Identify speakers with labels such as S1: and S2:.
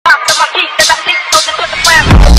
S1: pop to my feet, then I sink, so just to the ground.